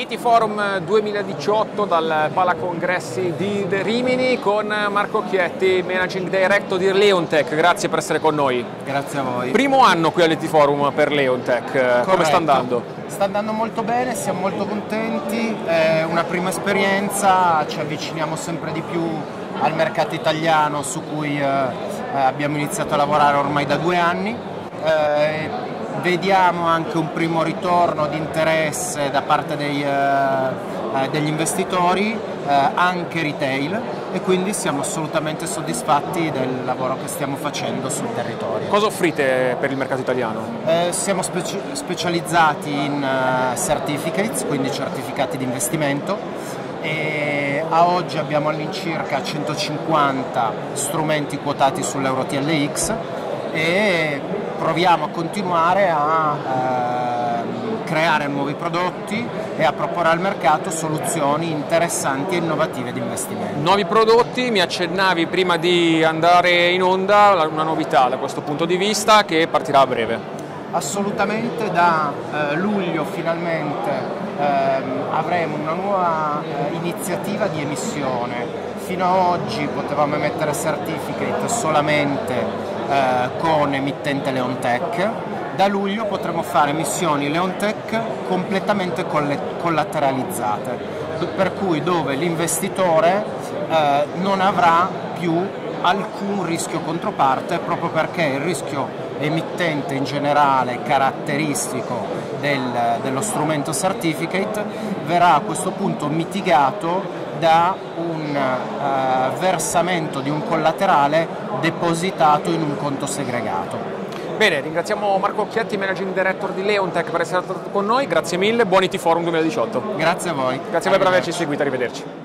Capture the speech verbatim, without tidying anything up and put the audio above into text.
I T Forum duemiladiciotto dal Palacongressi di Rimini con Marco Occhietti, Managing Director di Leonteq. Grazie per essere con noi. Grazie a voi. Primo anno qui all'I T Forum per Leonteq, Corretto. Come sta andando? Sta andando molto bene, siamo molto contenti, è una prima esperienza, ci avviciniamo sempre di più al mercato italiano su cui eh, abbiamo iniziato a lavorare ormai da due anni. Eh, Vediamo anche un primo ritorno di interesse da parte dei, eh, degli investitori, eh, anche retail, e quindi siamo assolutamente soddisfatti del lavoro che stiamo facendo sul territorio. Cosa offrite per il mercato italiano? Eh, siamo speci specializzati in uh, certificates, quindi certificati di investimento, e a oggi abbiamo all'incirca centocinquanta strumenti quotati sull'EuroTLX e proviamo a continuare a eh, creare nuovi prodotti e a proporre al mercato soluzioni interessanti e innovative di investimento. Nuovi prodotti, mi accennavi prima di andare in onda una novità da questo punto di vista che partirà a breve. Assolutamente, da eh, luglio finalmente ehm, avremo una nuova eh, iniziativa di emissione. Fino ad oggi potevamo emettere certificate solamente Eh, con emittente Leonteq. Da luglio potremo fare emissioni Leonteq completamente collateralizzate, per cui dove l'investitore eh, non avrà più alcun rischio controparte, proprio perché il rischio emittente in generale caratteristico del, dello strumento certificate verrà a questo punto mitigato da un uh, versamento di un collaterale depositato in un conto segregato. Bene, ringraziamo Marco Occhietti, Managing Director di Leonteq, per essere stato con noi. Grazie mille, buon I T Forum duemiladiciotto. Grazie a voi. Grazie a voi per averci seguito, arrivederci.